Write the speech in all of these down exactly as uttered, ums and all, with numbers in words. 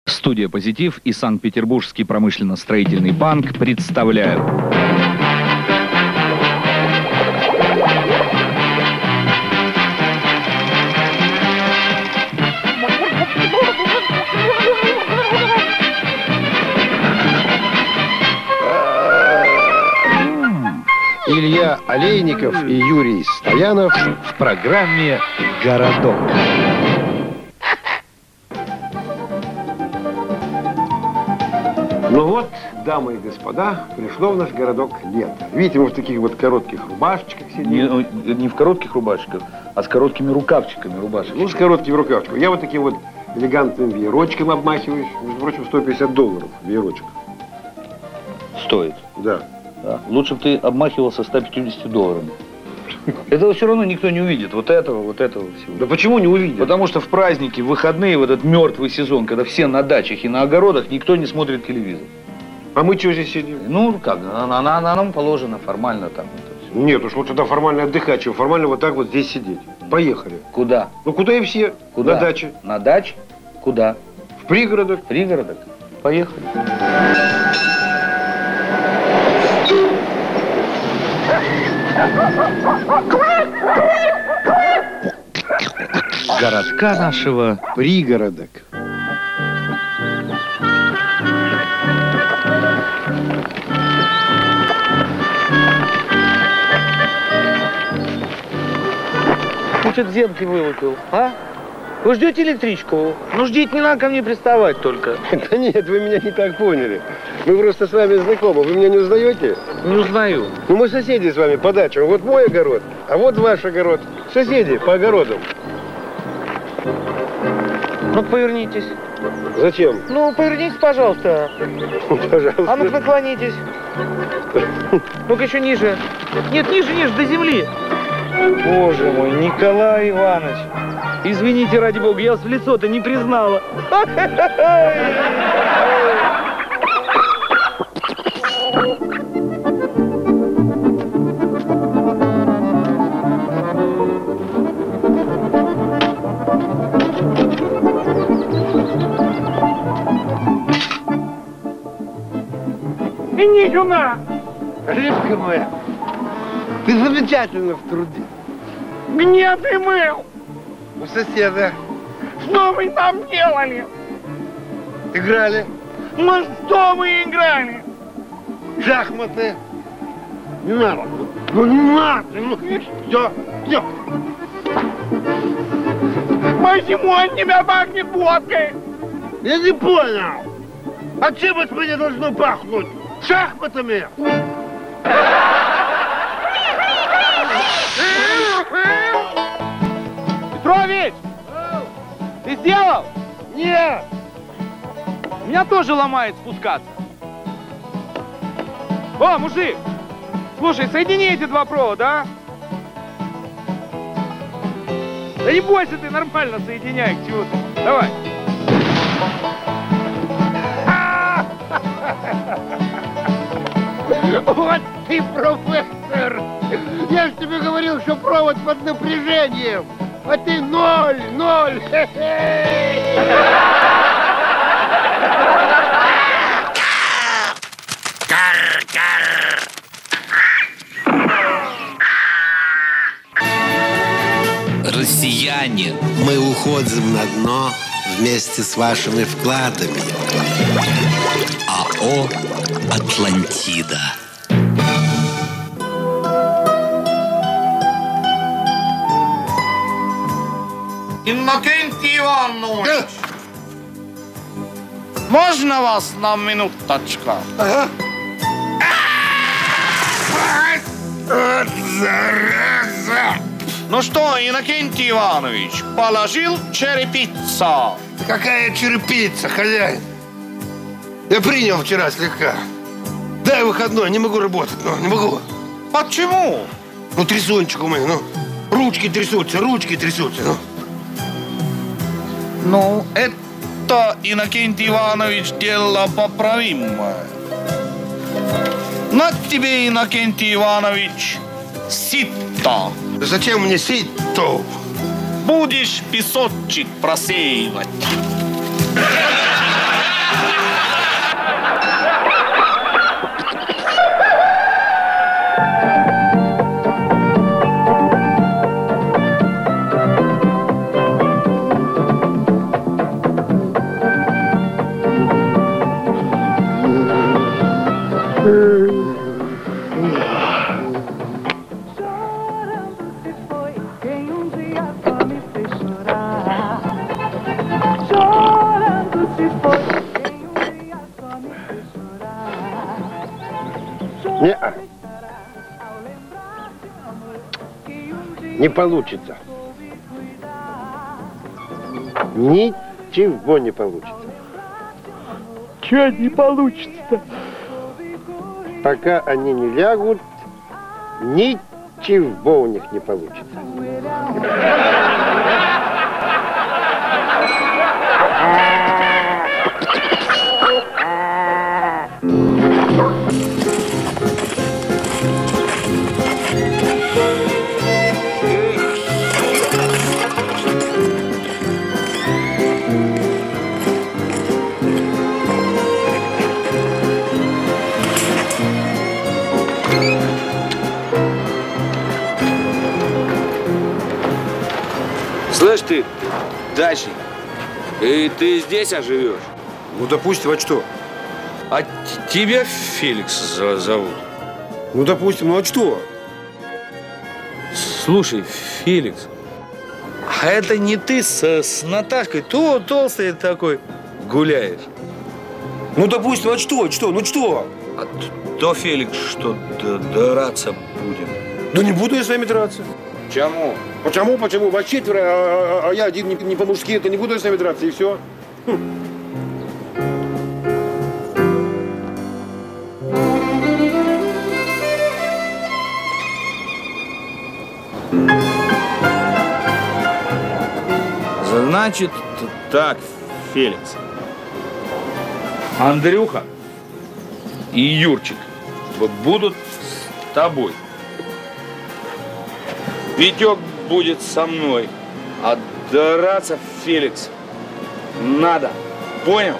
Студия «Позитив» и Санкт-Петербургский промышленно-строительный банк представляют. Илья Олейников и Юрий Стоянов в программе «Городок». Ну вот, дамы и господа, пришло в наш городок лето. Видите, мы в таких вот коротких рубашечках сидим. Не, не в коротких рубашечках, а с короткими рукавчиками рубашек. Ну, с короткими рукавчиками. Я вот таким вот элегантным веерочком обмахиваюсь. Между прочим, сто пятьдесят долларов веерочек. Стоит? Да. Да. Лучше бы ты обмахивался ста пятьюдесятью долларами. Этого все равно никто не увидит. Вот этого, вот этого всего. Да почему не увидит? Потому что в праздники, в выходные, в этот мертвый сезон, когда все на дачах и на огородах, никто не смотрит телевизор. А мы что здесь сидим? Ну, как, на, на, на нам положено формально там. Нет, уж лучше тогда формально отдыхать, чем формально вот так вот здесь сидеть. Поехали. Куда? Ну, куда и все. Куда? На даче. На даче? Куда? В пригородах. В пригородах? Поехали. Городка нашего пригородок. Ты что-то зенки вылупил, а? Вы ждете электричку? Ну, ждите, не надо ко мне приставать только. Да нет, вы меня не так поняли. Мы просто с вами знакомы. Вы меня не узнаете? Не узнаю. Ну, мы соседи с вами по дачам. Вот мой огород, а вот ваш огород. Соседи по огородам. Ну, повернитесь. Зачем? Ну, повернитесь, пожалуйста. Пожалуйста. А ну-ка, наклонитесь. Ну-ка, еще ниже. Нет, ниже, ниже, до земли. Боже мой, Николай Иванович. Извините, ради бога, я вас в лицо-то не признала. Иди сюда! Рыбка моя, ты замечательно в труде. Где ты был? У соседа. Что вы там делали? Играли. Ну что вы играли? Шахматы. Не надо. Ну не надо. Ну все, все. Почему от тебя пахнет водкой? Я не понял. А чем от меня должно пахнуть? Шахматами. Петрович! Ты сделал? Нет! Меня тоже ломает спускаться. О, мужик! Слушай, соедини эти два провода, а? Да не бойся ты, нормально соединяй, к чему ты. Давай. Вот ты профессор! Я же тебе говорил, что провод под напряжением! А ты ноль, ноль! Россияне, мы уходим на дно вместе с вашими вкладами. АО «Атлантида». Иннокентий Иванович! Можно вас на минуточку? Ага. Вот зараза! Ну что, Иннокентий Иванович, положил черепица? Какая черепица, хозяин? Я принял вчера слегка. Дай выходной, не могу работать, ну, не могу. Почему? Ну, трясунчик у меня, ну. Ручки трясутся, ручки трясутся, ну. Ну, это, Иннокентий Иванович, дело поправимое. На тебе, Иннокентий Иванович, сито. Зачем мне сито? Будешь песочек просеивать. Не-а. Не получится. Ничего не получится. Чего не получится-то? Пока они не лягут, ничего у них не получится. Слышь ты, дачник, и ты здесь оживешь? Ну, допустим, а что? А тебя Феликс зовут? Ну, допустим, ну а что? Слушай, Феликс, а это не ты с, с Наташкой то толстый такой гуляешь? Ну, допустим, а что, что, ну что? А то, Феликс, что драться будем. Да не буду я с вами драться. Чему? Почему, почему? Вас четверо, а, а, а я один не, не по-мужски, это не буду я с вами драться, и все. Хм. Значит, так, Феликс. Андрюха и Юрчик будут с тобой. Витек будет со мной. А драться, Феликс, надо. Понял?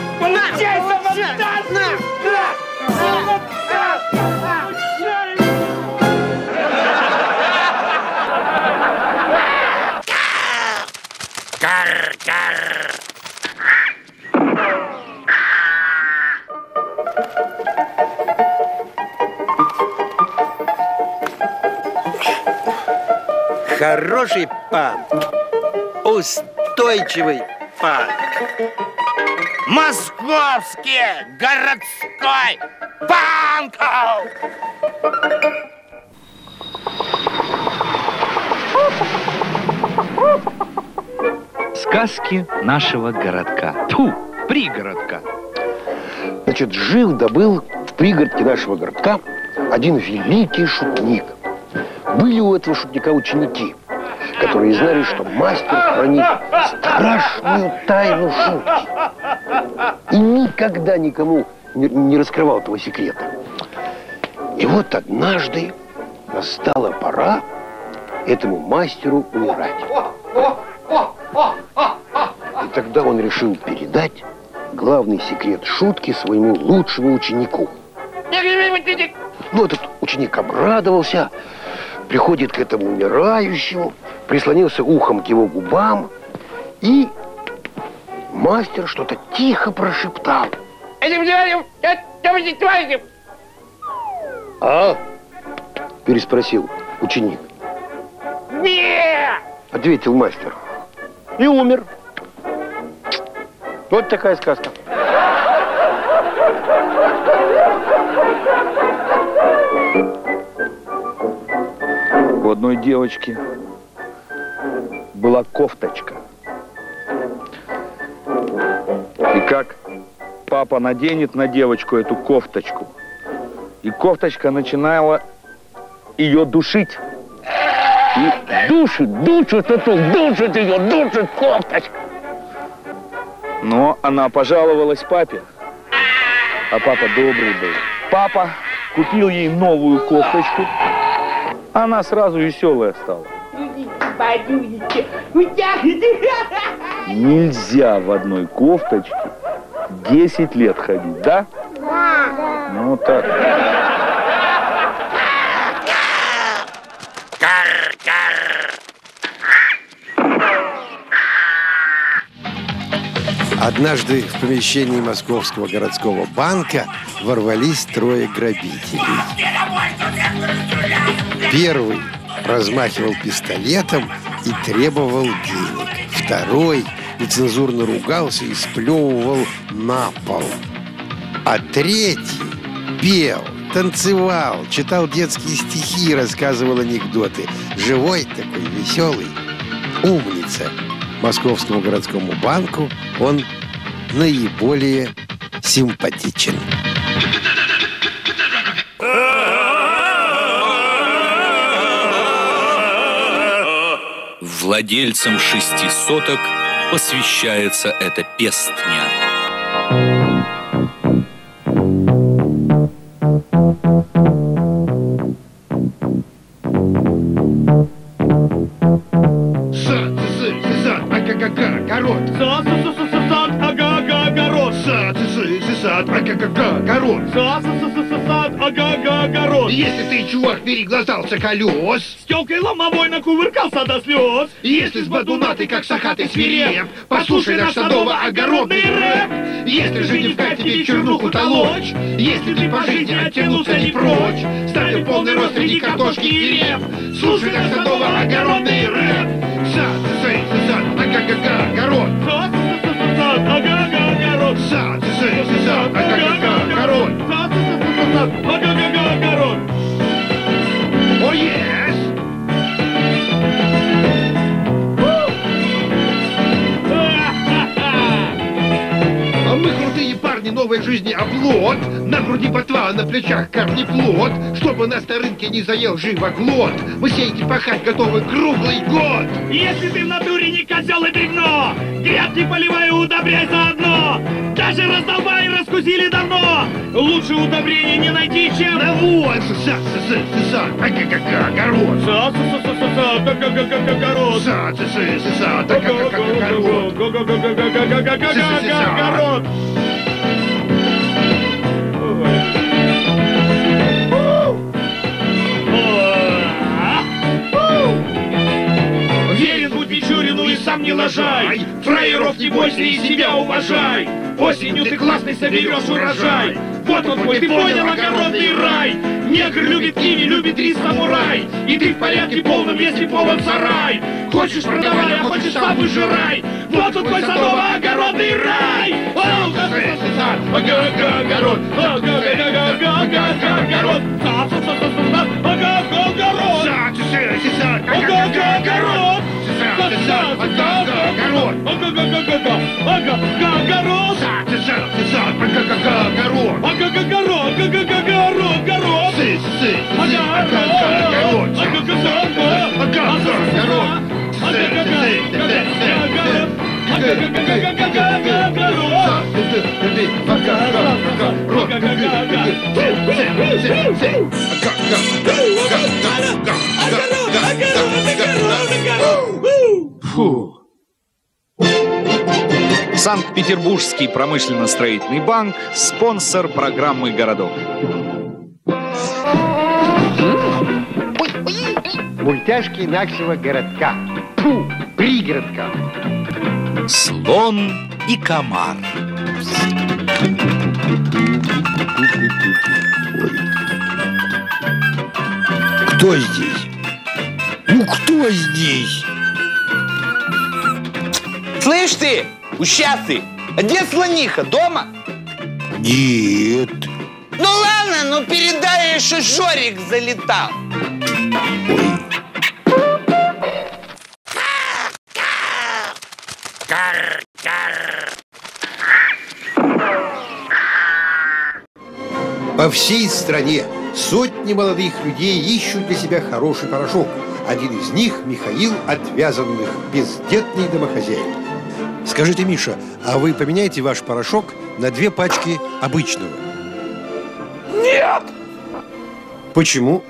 Хороший панк, устойчивый панк. Московский городской панк! Сказки нашего городка. Тьфу, пригородка. Значит, жил да был в пригородке нашего городка один великий шутник. Были у этого шутника ученики, которые знали, что мастер хранит страшную тайну шутки. И никогда никому не, не раскрывал этого секрета. И вот однажды настала пора этому мастеру умирать. И тогда он решил передать главный секрет шутки своему лучшему ученику. Ну, этот ученик обрадовался, приходит к этому умирающему, прислонился ухом к его губам, и мастер что-то тихо прошептал. А? Переспросил ученик. Ответил мастер. И умер. Вот такая сказка. У одной девочки была кофточка. И как папа наденет на девочку эту кофточку, и кофточка начинала ее душить. И душит, душит эту, душит ее, душит кофточку. Но она пожаловалась папе, а папа добрый был. Папа купил ей новую кофточку, она сразу веселая стала. Нельзя в одной кофточке десять лет ходить, да? Ну вот так. Однажды в помещении Московского городского банка ворвались трое грабителей. Первый размахивал пистолетом и требовал денег. Второй нецензурно ругался и сплевывал на пол. А третий, белый, танцевал, читал детские стихи, рассказывал анекдоты. Живой такой, веселый, умница. Московскому городскому банку он наиболее симпатичен. Владельцам шести соток посвящается эта песня. Если ты, чувак, переглазался колес, с тёлкой ломовой накувыркался до слез, если с бадуна ты как сахатый свиреп, послушай наш садово-огородный рэп. Если же не в кайф тебе чернуху толочь, если ты по жизни оттянуться не прочь, стань в полный рост среди картошки и реп, слушай наш садово-огородный рэп. Сад, сад, сад, ага-га-га, огород. Сад, сад, ага-га-га, огород. Сад, сад, сад, ага-га-га, огород. Сад, сад, сад, ага-га-га, огород. О, yes! А мы крутые парни новой жизни оплот. На груди ботва, на плечах корнеплод. Чтобы нас на рынке не заел живоглот. Мы сеять и пахать готовы круглый год. Если ты в натуре не козел и бревно, грядки поливай и удобряй заодно. Даже раздолбай раскусили давно. Лучше удобрения не найти, чем навоз. Са-са-са-са-са, ага-га-га, огород. Са-са-са-са-са, ага-га-га, огород. Са-са-са-са-са, ага-га-га, огород. Огород. Верен будь Мичурину и сам не лажай. Фраеров не бойся и себя уважай. Осенью ты классный соберешь урожай. Вот он твой, ты понял, огородный рай. Негр любит киви, любит рис самурай. И ты в порядке полном, если полон сарай. Хочешь продавай, а хочешь сам выжирай. Вот он твой садово-огородный рай. Ага-га-га-огород. Ага-га-га-га-га-га-огород. Ага-га-га-огород. Ага-га-га-огород. Ага-га-га-огород. Ага-га-га-га-га. Ага-га-огород. Ага-га-га-огород. Ага-га-огород. Ага-га-га-огород. Огород. Сы-сы. Ага-га-га-огород. Ага-га-га-огород. Фу. Санкт-Петербургский промышленно-строительный банк – спонсор программы «Городок». Мультяшки нашего городка. Фу, пригородка. Слон и комар. Кто здесь? Ну, кто здесь? Слышь ты, ущастый, а где слониха? Дома? Нет. Ну ладно, ну передай, что Жорик залетал. По всей стране сотни молодых людей ищут для себя хороший порошок. Один из них – Михаил Отвязанных, бездетный домохозяин. Скажите, Миша, а вы поменяете ваш порошок на две пачки обычного? Нет! Почему?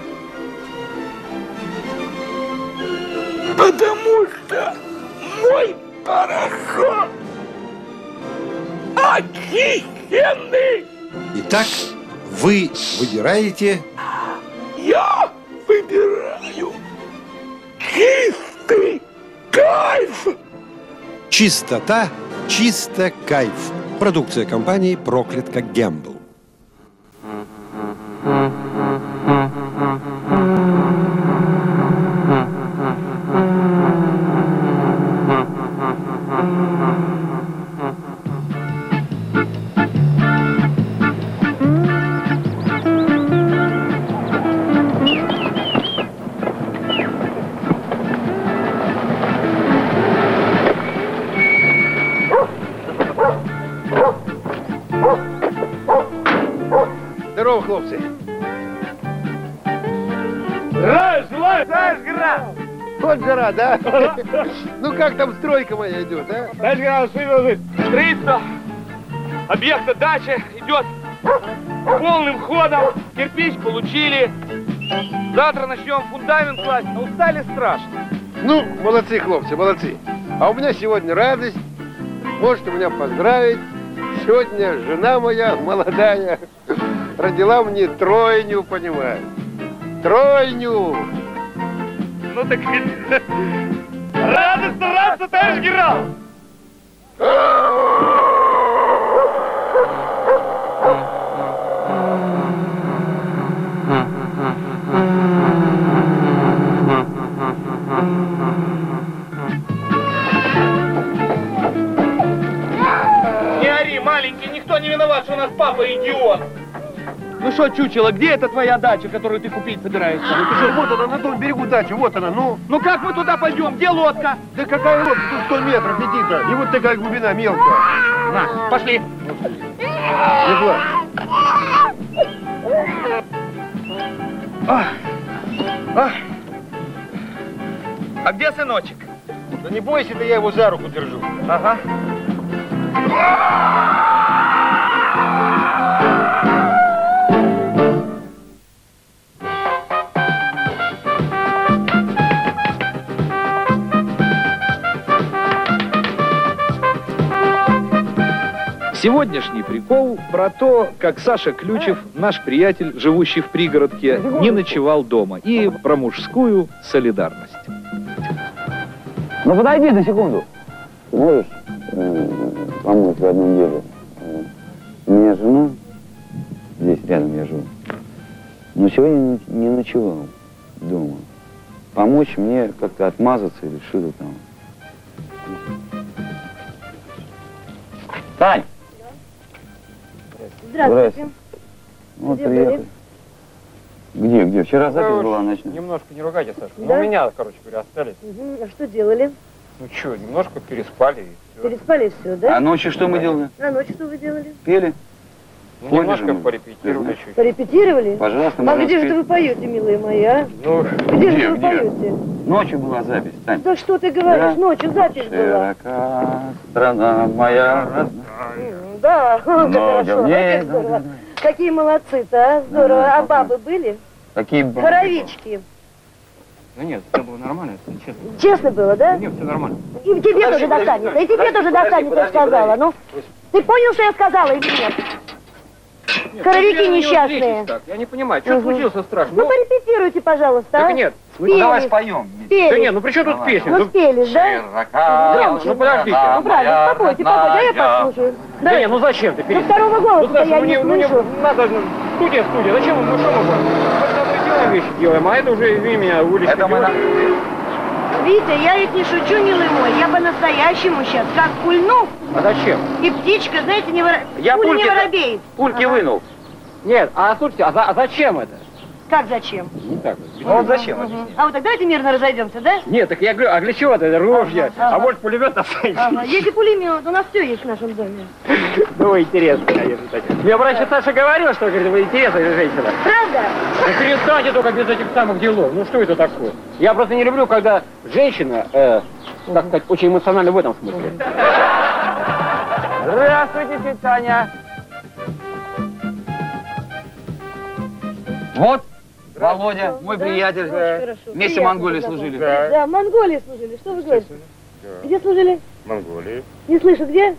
Потому что мой порошок очищенный. Итак, вы выбираете... Я выбираю чистый кайф. Чистота, чисто кайф. Продукция компании «Проклятка Гэмбл». хлопцы? Здравия желаю, товарищ генерал! Вот жара, да? Ну как там стройка моя идет, а? Товарищ генерал, строительство объекта дача идет полным ходом. Кирпич получили. Завтра начнем фундамент класть. Но устали страшно. Ну, молодцы, хлопцы, молодцы. А у меня сегодня радость. Можете меня поздравить. Сегодня жена моя молодая родила мне тройню, понимаешь? Тройню! Ну так рады стараться, товарищ генерал! Не ори, маленький, никто не виноват, что у нас папа идиот. Ну что, чучело, где эта твоя дача, которую ты купить собираешься? Ну ты что, вот она, на том берегу дача, вот она, ну. Ну как мы туда пойдем? Где лодка? Да какая лодка? Тут сто метров, иди-то. И вот такая глубина мелкая. На, пошли. Не плачь. А, а. а где сыночек? Да не бойся, да я его за руку держу. Ага. Сегодняшний прикол про то, как Саша Ключев, наш приятель, живущий в пригородке, не ночевал дома, и про мужскую солидарность. Ну подойди на секунду. Ты можешь э, помочь в одном деле? Э, у меня жена, здесь рядом я живу, но сегодня не, не ночевал дома. Помочь мне как-то отмазаться или что-то там. Тань! Здравствуйте. Вот Где приехали. были? Где, где? Вчера запись Да, была ночная. Немножко не ругайте, Саша. Да? Ну, у меня, короче говоря, остались. Угу. А что делали? Ну что, немножко переспали и все. Переспали все, да? А ночью что мы делали? А ночью что вы делали? Пели? Ну, Поняли немножко же мы. порепетировали чуть. Порепетировали? Пожалуйста, А можно где же спеть. это вы поете, милые мои, а? Ну, Где же где, вы где? поете? Ночью была запись, Тань. Да что ты говоришь, Да. ночью запись была. Широка страна моя родная. М, Да, Много хорошо, мне, как здорово. да, да, Какие молодцы-то, а? Здорово. Да, А да. бабы были? Какие бабы? Хоровички. ну нет, все было нормально, честно. Честно было, да? Нет, все нормально. И тебе тоже достанется, и тебе тоже достанется, я сказала. Ну, ты понял, что я сказала или нет? Хоровики несчастные. Я не понимаю, что Мгм. случилось страшно? Ну, порепетируйте, пожалуйста, а? Так нет. Спели. Давай споем. Спели. Да нет, ну при чем тут Давай. песня? Ну, Ну, спели, да? Широка Громче. ну, подождите. Ну, правильно, попойте, попойте, а я послушаю. Да Да, нет, ну зачем ты ну, перестань? второго Ну, голоса Саша, я ну, не не, ну, не слышу. надо, ну, студия, студия, зачем мы, ну что мы будем? Мы с тобой делаем вещи делаем, а это уже, извини меня, уличный Это мы пилот. Витя, я ведь не шучу, милый мой, я по-настоящему сейчас как пульну, А зачем? и птичка, знаете, не вора... Я пуля не пульки- воробей. Пульки Ага. вынул. Нет, а слушайте, а, за- а зачем это? Как зачем? Не так. Ну вот зачем? Мгм. А вот так давайте мирно разойдемся, да? Нет, так я говорю, а для чего это ружья? Ага. А может пулемет останется? Ага. Если пулемет, у нас все есть в нашем доме. Ну, интересно, конечно, так. Мне раньше Саша говорила, что, говорит, вы интересная женщина. Правда? Ну, перестаньте только без этих самых делов. Ну, что это такое? Я просто не люблю, когда женщина, э, как сказать, очень эмоциональна в этом смысле. Здравствуйте, тетя Таня. Вот, Володя, мой Да? приятель. Очень хорошо. Вместе в Приятно Монголии познакомиться. служили. Да, в Монголии служили. Что вы говорите? Где служили? Монголии. Не слышу, где?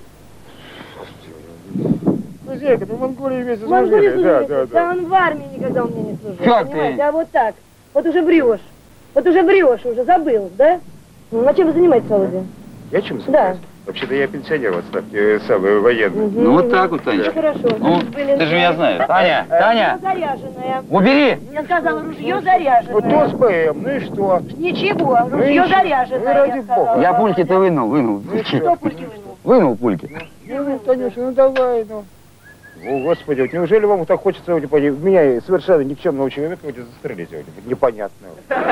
Хозяйка, ты в Монголии вместе В Монголии служили. служили. Да, да, да. он в армии никогда у меня не служил. Как понимаете? ты? А вот так. Вот уже врешь. Вот уже врешь, уже забыл, да? Ну, а чем вы занимаетесь, Володя? Я чем Да. занимаюсь? Вообще-то я пенсионер в отставке, э, самый военный. Мгм. Ну вот так вот, Ну, Танечка. хорошо. Ну, Были- ты же меня знаешь. Таня, Таня, Заряженная. убери. Я сказала, ружье Вот заряженное. то с ПМ, ну и что? Ничего, Ну ружье и что? заряженное, Ну, ради я сказала. бога. Я пульки-то вынул, вынул. Кто пульки вынул? Вынул пульки. Ну, Танюша, ну давай, ну. О, Господи, вот неужели вам так хочется вот, типа, меня совершенно никчемного человека вот, застрелить? Вот, непонятно.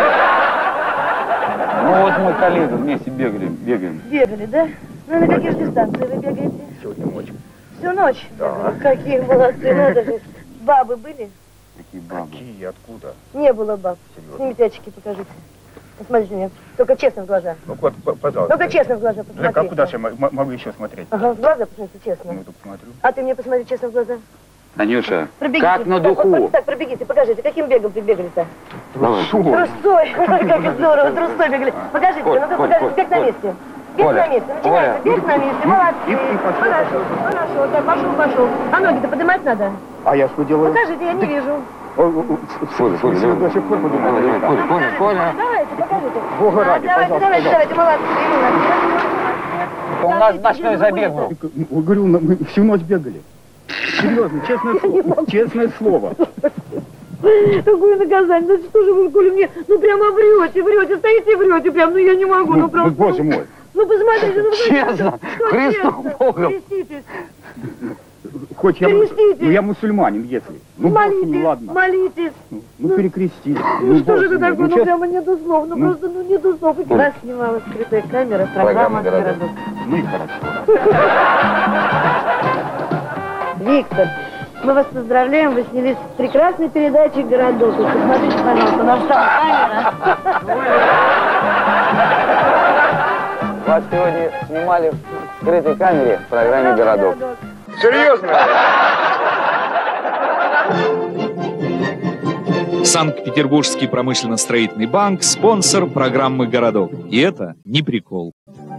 Ну вот мой коллега, вместе бегали, бегаем. Бегали, да? Ну, на каких дистанциях вы бегаете? Сегодня ночь. Всю ночь? Да. Какие молодцы, надо же. Бабы были? Какие бабы? Какие? Откуда? Не было баб. Серьезно? Снимите очки, покажите. Посмотрите мне. Только честно в глаза. Ну вот, пожалуйста. Только честно в глаза посмотрите. А куда же я могу еще смотреть? Ага, в глаза посмотрите, честно. Ну, тут смотрю. А ты мне посмотри честно в глаза. Танюша, Пробегите. как на Так, вот, духу. так, пробегите, покажите, каким бегом прибегали-то? Трусой. Трусой. Как здорово, трусой бегали. Покажите, Коль, ну-ка, Коль, покажите, Коль, бег на Коль. месте. Бег Коля, на месте, начинается, Коля. бег на месте, молодцы. Хорошо, хорошо, так, пошел, пошел. А ноги-то поднимать надо? А я что делаю? Покажите, я не вижу. Коля, Коля, давай. Давай, давай, Коля, Коля, Коля. Давайте, покажите. Бога А, ради, давайте, пожалуйста, давайте, давайте, молодцы. У нас ночной забег был. Говорю, мы всю ночь бегали. Серьезно, честное слово. Честное слово. Какое наказание? Ну что же вы, Коля, мне, ну прямо врете, врете, стоите и врете прям, ну я не могу, ну правда. Боже мой. Ну посмотрите, ну Честно, Христом Богом. Креститесь, Хоть я, Креститесь. ну, я мусульманин, если. Ну, Бог, ну молитесь, ладно. молитесь. Ну, ну перекрестись. Ну что же Боже это мой, такое, ну честно. прямо нету слов, ну просто, ну нету слов. У нас снимала скрытая камера, программа «Городок». Ну и хорошо. Виктор, мы вас поздравляем, вы снялись в прекрасной передаче «Городок». Вот посмотрите, пожалуйста, на встала камера. Вас сегодня снимали в скрытой камере в программе «Городок». Серьезно? Санкт-Петербургский промышленно-строительный банк – спонсор программы «Городок». И это не прикол.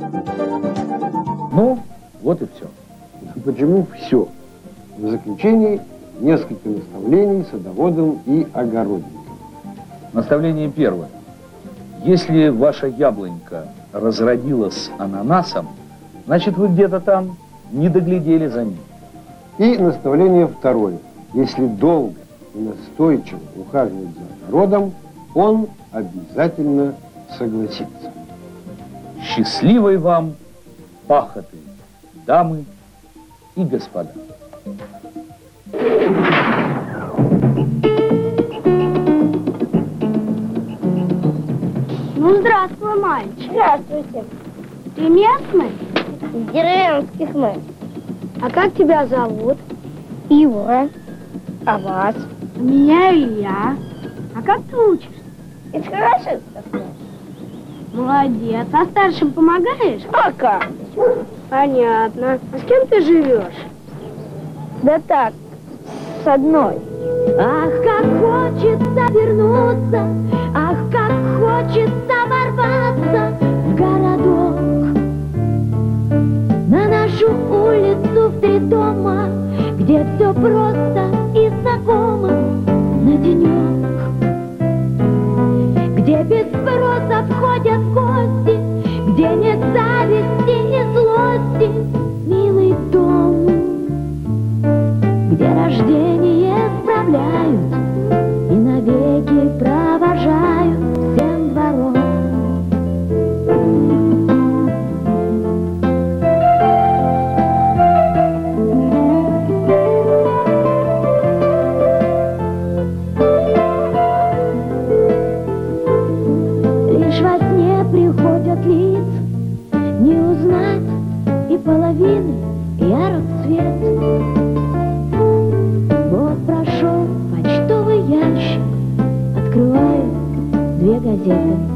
Ну, вот и все. Почему все? В заключении несколько наставлений садоводам и огородникам. Наставление первое. Если ваша яблонька разродилась ананасом, значит, вы где-то там не доглядели за ним. И наставление второе. Если долго и настойчиво ухаживать за огородом, он обязательно согласится. Счастливой вам пахоты, дамы и господа. Ну, здравствуй, мальчик. Здравствуйте. Ты местный? Из деревенских мы. А как тебя зовут? Ива. А вас? Меня Илья. А как ты учишься? Из хорошистов. Молодец. А старшим помогаешь? А как? Понятно. А с кем ты живешь? Да так, с одной. Ах, как хочется вернуться, ах, как хочется ворваться в городок. На нашу улицу в три дома, где все просто и знакомо на денек. Где без спроса входят гости, где нет зависти и злости, милый дом, где рождение справляют и навеки провожают всем двором. Лишь во сне приходят лица, не узнать и половины ярок свет. Вот прошел почтовый ящик, открываю две газеты.